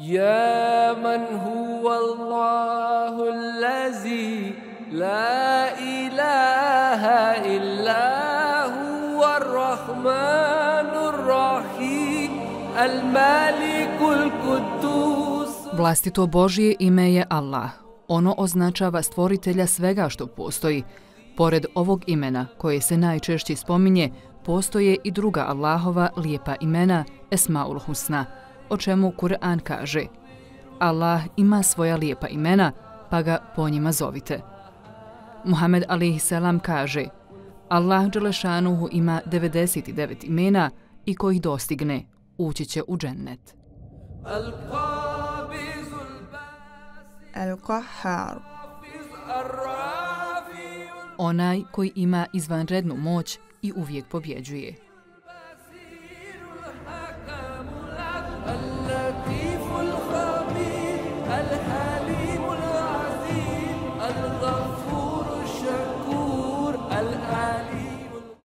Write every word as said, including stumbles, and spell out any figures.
يا من هو الله الذي لا إله إلا هو الرحمن الرحيم الملك القدوس. Vlastito Božje ime je Allah. Ono označava stvoritelja svega što postoji. Pored ovog imena, koje se najčešće spominje, postoje i druga Allahova lijepa imena, Esmaul Husna, o čemu Kur'an kaže: Allah ima svoja lijepa imena, pa ga po njima zovite. Muhammed alejhi selam kaže: Allah dželešanuhu ima devedeset devet imena i ko ih dostigne, ući će u džennet. Al-Qahhar, Onaj koji ima izvanrednu moć i uvijek pobjeđuje.